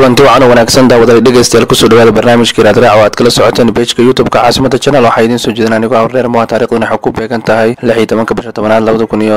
kulanti wacan wanaagsan daawada dhageystayaal ku soo dhawaada barnaamijka Raadraac oo aad kala socotaan page-ka YouTube-ka Caasimada Channel waxa idin soo jeedinaa anigu Awreer Mo taariikhduna waxa ku beegan tahay 16 bisha 10aad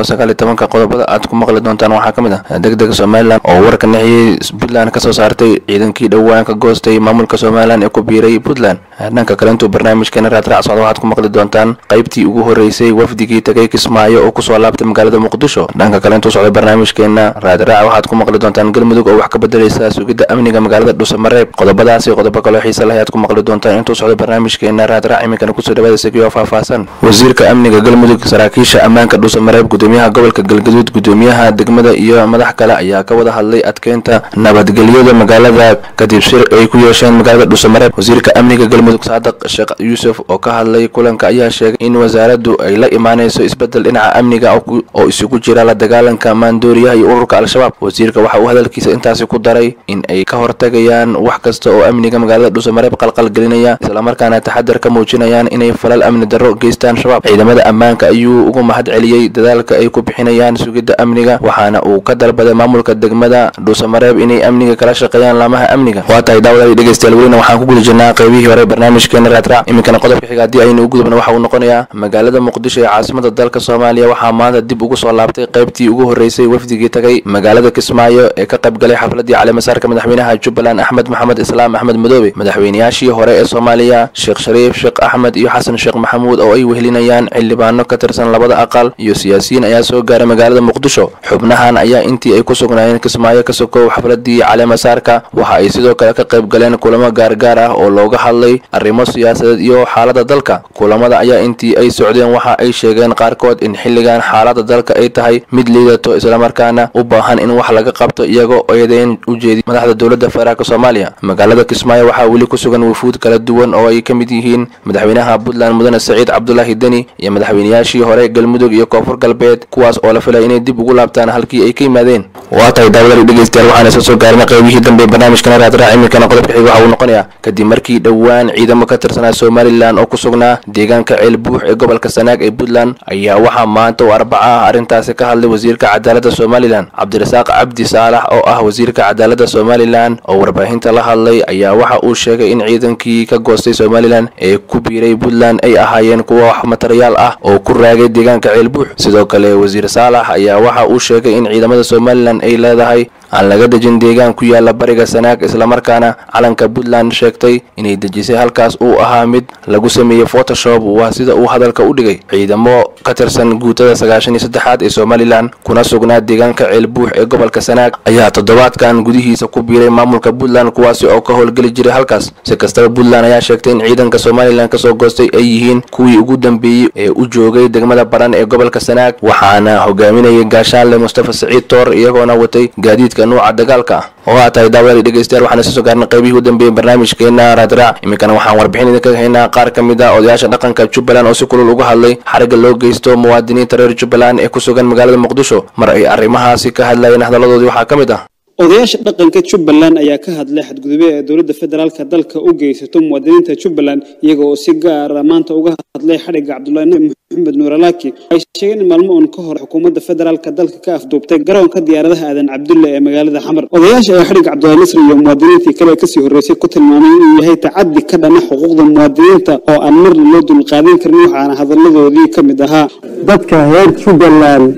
2019 qodobada aad ku maqli doontaan waxa kamid ah degdeg Soomaaliland oo warka nixiyay Puntland ka soo saartay ciidankii dhawaan ka goostay maamulka Soomaaliland ee ku biiray Puntland dhanka kale intuu barnaamijkeena Raadraac socdo waxaad ku maqli doontaan qaybtii ugu horeysay wafdigii tagay Kismaayo oo ku soo laabtay magaalada Muqdisho dhanka kale intuu socdo barnaamijkeena Raadraac waxaad ku maqli doontaan Galmudug oo wax ka bedelaysa sugidda amniga magaalada Dhuusamareeb qodobadaasi qodobo kale xiiso leh aad ku maqli doontaan intuu socdo barnaamijkeena Raadraac iminkana ku soo dhawaada Sagiyo faahfaahsan wasiirka amniga Galmudug saraakiisha ammaanka Dhuusamareeb gudoomiyaha gobolka Galgaduud gudoomiyaha degmada iyo madax kale ayaa ka wada hadlay adkeynta nabadgelyada magaalada kadib shir ay ku yeesheen magaalada Dhuusamareeb wasiirka amniga Galmudug Saadaq Sheekh Yuusuf oo ka hadlay kulanka ayaa sheegay in wasaaraddu ay la imaanayso isbedel dhinaca amniga oo isugu jira la dagaalanka maandooriyaha iyo ururka al-shabaab wasiirka waxa uu hadalkiisa intaasi ku daray in ay ka hortagayaan wax kasta oo amniga magaalada Dhuusamareeb qalqal gelinaya isla markaana taxadar ka muujinayaan inay falal amni darro geystaan shabaab ciidamada ammaanka ayuu ugu mahad celiyay dadaalka ay ku bixinayaan sugidda amniga waxaana uu ka dalbaday maamulka degmada Dhuusamareeb inay amniga kala shaqeeyaan laamaha amniga waa tahay daawada dhageystayaal weeyna waxaan ku guul jirnaa qaybihii hore barnaamijkeena Raadraac iminkana qodobka xiga hadii aynu ugu gudubno waxa uu noqonayaa magaalada Muqdisho ee caasimada dalka Soomaaliya waxaa maanta dib ugu soo laabtay qaybtii ugu horeysay wafdigii tagay magaalada Kismaayo ee ka qayb galay xafladii caleemasaarka madaxweynaha Jubbaland Axmed Maxamed Islaam Axmed Madoobe madaxweynayaashii hore ee Soomaaliya Sheekh Shariif Sheekh Axmed iyo Xasan Sheekh Maxamuud oo ay wehelinayaan xildhibaano ka tirsan labada aqal iyo siyaasiyiin ayaa soo gaaray magaalada Muqdisho xubnahan ayaa intii ay ku sugnaayeen Kismaayo ka soo koob xafladii caleemasaarka waxa ay sidoo kale ka qayb galeen kulamo gaar ah oo looga hadlay arrimo siyaasadeed iyo xaaladda dalka kulamada ayaa intii ay socdeen waxa ay sheegeen qaarkood in xilligan xaaladda dalka ay tahay mid liidato isla markaana u baahan in wax laga qabto iyagoo eedeyn u jeediyay madaxda dowladda federaalka Soomaaliya magaalada Kismaayo waxaa weli ku sugan wufuud kala duwan oo ay ka mid yihiin madaxweynaha Puntland Mudane Saciid Cabdullaahi Deni iyo madaxweynayaashii hore Galmudug iyo Koonfur Galbeed kuwaas oo la filay inay dib ugu laabtaan halkii ay ka yimaadeen waa tahay daawada dhageystayaal waxaan soo gaarnay qaybihii dambe barnaamijkan Raadraac iminkana qodobka xiga waxa uu noqonayaa kadib markii dhawaan ciidamo ka tirsanaa Somaliland oo ku sugnaa deegaanka Ceelbuux ee gobolka Sanaag ee Puntland ayaa waxaa maanta oo Arbaca arintaasi ka hadlay wasiirka cadaaladda Somaliland Cabdirasaaq Cabdi Saalax oo ah wasiirka cadaaladda Somaliland oo warbaahinta la hadlay ayaa waxa uu sheegay in ciidankii ka goostay Somaliland ee ku biiray Puntland ay ahaayeen kuwa wax material ah oo ku raagay deegaanka Ceelbuux sidoo kale wasiir Saalax ayaa waxa uu sheegay in ciidamada Somaliland ay leedahay aan laga dejin deegaan ku yaala bariga Sanaag isla markaana calanka Puntland sheegtay inay dejisay halkaas uu ahaa mid lagu sameeyay Photoshop waa sida uu hadalka u dhigay ciidamo ka tirsan guutada 93aad ee Somaliland kuna sugnaa deegaanka Ceelbuux ee gobolka Sanaag ayaa toddobaadkan gudihiisa ku biiray maamulka Puntland kuwaas oo ka howlgali jiray halkaas si kastaba Puntland ayaa sheegtay in ciidanka Somaliland ka soo goostay ay yihiin kuwii ugu dambeeyay ee u joogay degmada Baran ee gobolka Sanaag waxaana hogaaminayay gaashaanle Mustafa Saciid Toor iyagoona watay gaadiid nooca dagaalka oo tahay daawada dhageystayaal waxaan soo gaarnay qaybihii u dambeeyay barnaamijkeena Raadraac iminkana waxaan warbixin idinka haynaa qaar ka mid ah odayaasha dhaqanka Jubbaland oo si kulul uga hadlay xariga loo geysto muwaadiniinta reer Jubbaland ee ku sugan magaalada Muqdisho mar ay arrimahaasi ka hadlayeen hadaladoodii waxaa ka mid ah odayaasha dhaqanka Jubbaland ayaa ka hadlay xadgudubyo ee dowladda federaalka dalka u geysato muwaadiniinta Jubbaland iyaga oo si gaar ah maanta uga hadlay xariga Cabdullaahi Maxamed Nuuralaaki ay sheegeen maalmo oo ka hor xukuumadda federaalka dalka ka afduubtay garoonka diyaaradaha Aadan Cabdulle ee magaalada Xamar odayaasha ayaa xariga Cabdullaahi Nasri iyo muwaadiniintii kale ka sii horeysay ku tilmaamay inuu yahay tacaddi ka dhana xuquuqda muwaadiniinta oo aan mar loo dul qaadan karin waxaana hadaladoodii ka mid ahaa dadka reer Jubbaland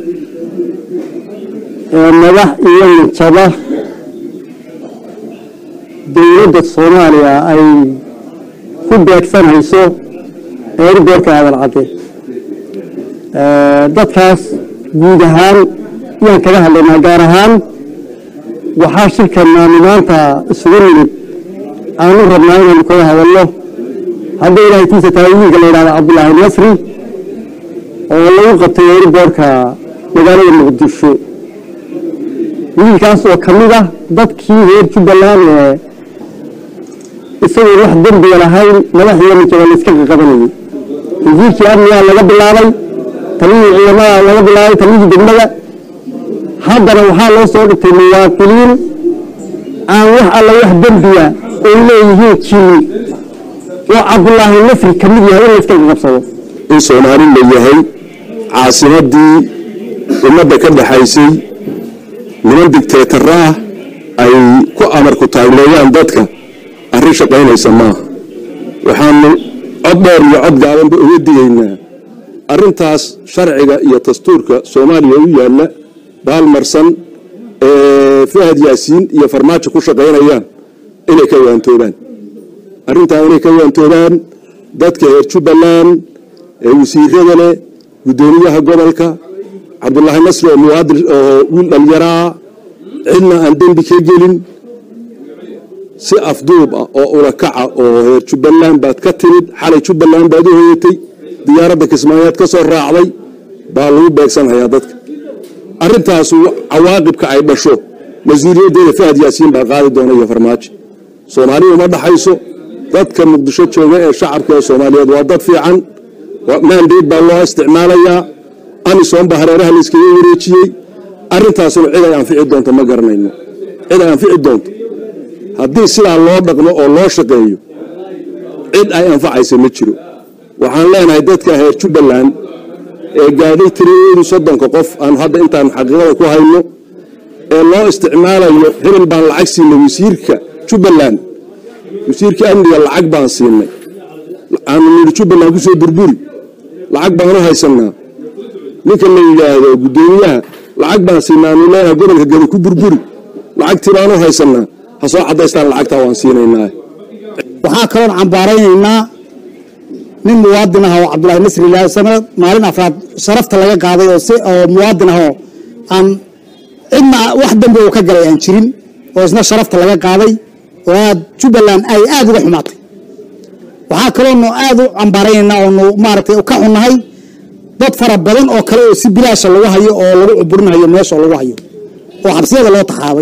madax iyo mujtaba dowladda Soomaaliya ay ku beegsanayso eerboorka Aadan Cabdulle dadkaas guud ahaan yaan kaga hadlaynaa gaar ahaan waxaa shirkana maanta isugu nimid aanu rabnaa inaan kaga hadalno haddii ilaahay tiisa tahay wiilka la yidhaahdo Cabdullaahi Nasri oo lagu qabtay eerboorka magaalada Muqdisho wiilkaas oo ka mid ah dadkii reer Jubbaland ee isagoo wax dambi lahayn madaxda midowga iska qabanayay wasiirkii amniga laga bilaabay taliyii ciidamada laga bilaabay taliyii degmada haddana waxaa loo soo dhigtay muwaadiniin aan wax alla wax dambiya oo leeyihiin jini oo Cabdullaahi Nasri ka mid yahay in iska qabsado in Soomaaliland leeyahay caasimadii ummadda ka dhaxaysay niman dictator ay ku amar ku taagneeyaan jubbaland dadka arrin shaqaynaysa maaha waxaanu cod dheer iyo cod gaabanba uga digaynaa arrintaas sharciga iyo dastuurka soomaaliya u yaalla baalmarsan fahad yaasiin iyo farmaajo ku shaqaynayaan inay ka waantoobaan arrintaa inay ka waantoobaan dadka reer jubbaland ee wasiirada leh guddoomiyaha gobolka cabdullaahi nasri oo muwaadin oo wiil dhallinyaraa cidna aan dembi ka gelin si afduub ah oo ulakaca oo reer jubbaland baad ka timid xalay jubbaland baad u hoyatay diyaaradda kismaayaad ka soo raacday baa lagu beegsanayaa dadka arrintaas cawaaqibka ay dhasho mas-uuliyaddeeda fahad yaasiin baa qaadi doona iyo farmaajo soomaaliya uma dhaxayso dadka muqdisho jooga ee shacabka ee soomaaliyeed waa dad fiican maandeed baa loo isticmaalayaa amisom baa hareeraha la iskaga wareejiyey arrintaasuna cid ay anfici doonto ma garanayno cid ay anfici doonto haddii sidaa loo dhaqmo oo loo shaqeeyo cid ay anfacaysa ma jiro waxaan leenahay dadka reer jubbaland ee gaadhay tiradeedu 30 qof aan hadda intaan xaqiiqada ku hayno ee loo isticmaalayo hebel baan lacag siinay wasiirka jubbaland wasiirka amniga lacag baan siinay aan nidhi jubbaland ku soo burburi lacag baan u haysanaa ninka la yidhaahdo guddoomiyaha lacag baan siinaa anu leenahay gobolka gada ku burburi lacagtii baan u haysanaa ha soo cadaystaan lacagtaa waan siinaynaa waxaa kaloon cambaaraynaynaa nin muwaadin ah oo cabdullaahi nasri ilaahay sanad maalin afraad sharafta laga qaaday oo muwaadin ah oo aan cidna wax dambe uu ka galay aan jirin oo isna sharafta laga qaaday oo aad jubbaland ay aad uga xumaatay waxaa kaloon aad u cambaaraynaynaa oo maaragtay ka xunnahay dad fara badan oo kale oo si bilaasha lagu hayo oo lagu cuburinayo meesha lagu hayo oo xabsiyada loo taxaabay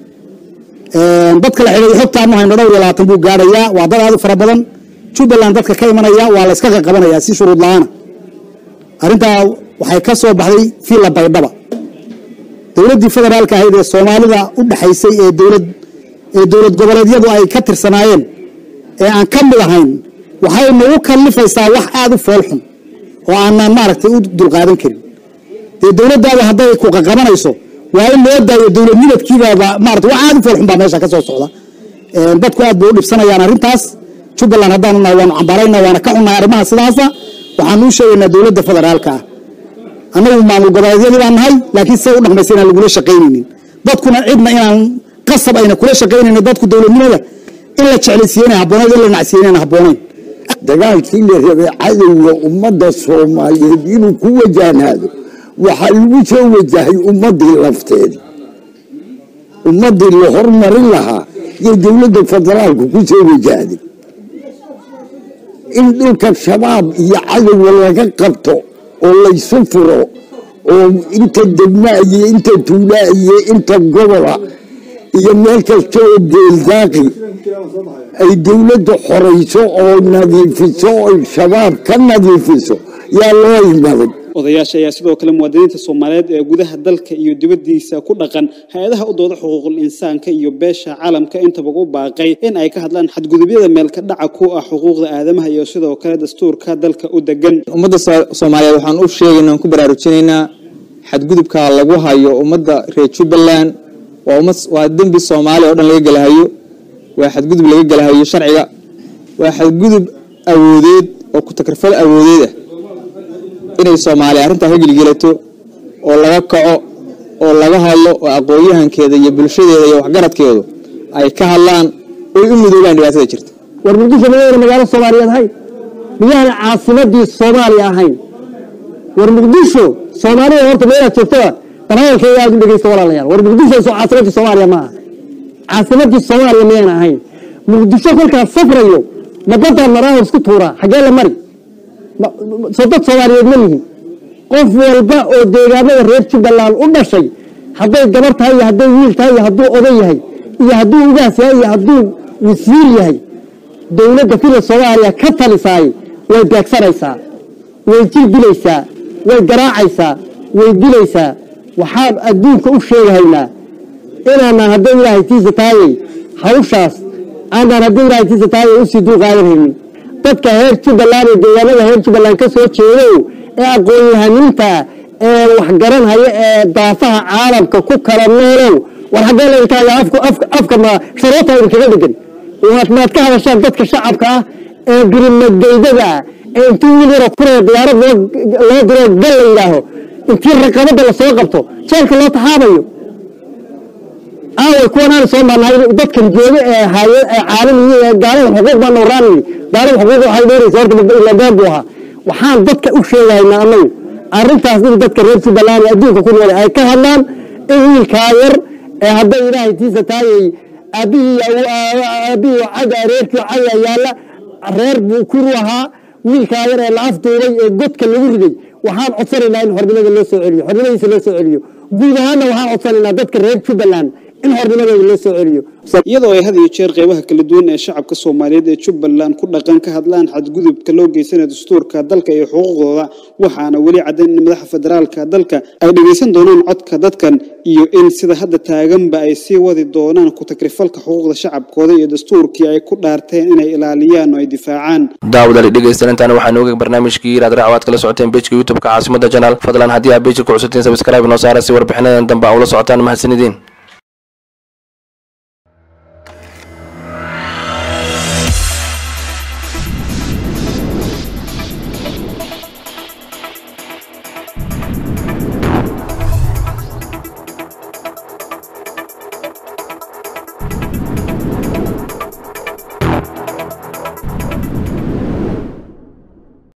dadka la xidhay xogta ma hayno dhowr iyo 20 buu gaarayaa waa dad aad u fara badan jubbaland dadka ka imanaya waa la iska qabanayaa si shuruud la'aan arrintaa waxay ka soo baxday fiila baydhaba dowladii federaalka ahayd ee Soomaalida u dhaxaysay ee dowlad goboleedyadu ay ka tirsanaayeen ee aan ka mid ahayn waxay nagu kallifaysaa wax aad u foolxun oo aan maaragtay u dulqaadan karin dowladdaada hadday ku qabanayso waa in loo daayo dowladnimadkiiba maaragtay wax aad u foolxun baa meesha ka soo socda dadku aad bay u dhibsanayaan arrintaas jubbaland haddaan nahay waanu cambaaraynaa waana ka xunnahay arrimaha sidaasa waxaan u sheegaynaa dowladda federaalka ah annagu maamul goboleedyadii baan nahay laakiin say u dhaqmaysa inaan lagula shaqaynaynin dadkuna cidna inaan qasab ayna kula shaqaynaynin dadku dowladnimada in la jeclaysiiyeyna habboonayd in la nacsiiyeyna habboonayn dagaalkii la rabay cadowga ummadda soomaaliyeed inuu ku wajahnaado waxaa lagu soo wajahay ummaddii lafteeda ummaddii la hormarin lahaa iyo dowladda federaalku ku soo wajahday in dhulka shabaab iyo cadowga laga qabto oo laysu furo oo inta degmaa iyo inta tuulaa iyo inta gobola iyo meel kasta oo geeldaaqi ay dowladda xorayso oo nadiifiso oo shabaab ka nadiifiso yaa loo imaday odayaasha ayaa sidoo kale muwaadiniinta Soomaaliyeed ee gudaha dalka iyo dibaddiisa ku dhaqan hay'adaha u dooda xuquuqul insaanka iyo beesha caalamka inta ugu baaqay in ay ka hadlaan xadgudubyada meel ka dhaca ku ah xuquuqda aadamaha iyo sidoo kale dastuurka dalka u degan ummadda Soomaaliyeed waxaan u sheegaynaa ku baraarujinaynaa xadgudubka lagu hayo ummadda reer Jubbaland waa dambi Soomaali oo dhan laga galahayo waa xadgudub laga galahayo sharciga waa xadgudub awoodeed oo ku takrifal awoodeed inay Soomaaliya arrinta ka gilgilato oo laga kaco oo laga hadlo oo aqoonyahankeeda iyo bulshadeeda iyo waxgaradkeedu ay ka hadlaan oo u midoobaan dhibaatada jirta war muqdisho magaalada Soomaaliyeed ahay miyaana caasimadii Soomaaliya ahayn war muqdisho Soomaaliya horta meelaha joogtada barnaamijkeeda aad u dhageysto walaalayaal war muqdisho caasimadii Soomaaliya ma aha caasimadii Soomaaliya miyana ahayn muqdisho kolka safrayo madada maraha isku tuura xagee la mari sadad Soomaaliyeed ma yihiin qof walba oo deegaanada reer Jubbaland u dhashay hadday gabar tahay iyo hadday wiil tahay iyo hadduu oday yahay iyo hadduu ugaas yahay iyo hadduu wasiir yahay dowladda fila Soomaaliya ka talisaay way beegsanaysaa way jildilaysaa way garaacaysaa way dilaysaa waxaan adduunka u sheegaynaa inaanaan hadday ilaahay tiisa tahay hawshaas aanaan hadday ilaahay tiisa tahay u sii dulqaadanaynin dadka reer Jubbaland ee deegaanada reer Jubbaland ka soo jeedo ee aqoon-yahaninta ee wax garanaya ee daafaha caalamka ku kala noolow والحاجة اللي كان أفك ما شروطها كذا دقن وما تكهذا الشاب ذاتك الشعب كه قريب مجيدة أنتوا اللي ركورة ديارة لا درو قل له أنتي الرقابة اللي سوقته شارك الله تحابيه يكون أنا صوم أنا ذاتك الجوي هاي عالمي قالوا الحقوق بالنوراني قالوا الحقوق هاي دوري صارت إلا بابوها وحان ذاتك أشياء هنا أمي أرنتها أصدق ذاتك الرئيس بلاني أدوك كل ولا أي كهلان إيه الكاير هذا إلهي تيزة تاي أبي وعد ريرك وعيا يالا رير بكروها والكاير العفطوري ذاتك اللي وردي وحان عصر إلى إن حرمنا اللي سعريه حرمنا اللي سعريه قولها أنا وحان عصر إلى ذاتك الرئيس بلان in hornimada loo soo celiyo iyadoo ay had iyo jeer qaybaha kala duwan ee shacabka Soomaaliyeed ee Jubbaland ku dhaqan ka hadlaan xadgudubka loo geysanayo dastuurka dalka iyo xuquuqdooda waxaana wali cadeyn in madaxda federaalka dalka ay dhageysan doonaan codka dadkan iyo in sida hadda taaganba ay sii wadi doonaan ku takrifalka xuquuqda shacabkooda iyo dastuurkii ay ku dhaarteen inay ilaaliyaan oo ay difaacaan daawada dhageysantaan waxaan ogahay barnaamijkii raadraac waad kala socoteen page-ka YouTube-ka Caasimada Channel fadlan haddii aad page-ka ku cusubteen subscribe noo saara si warbixinadan dambe aad ula socotaan mahadsanidin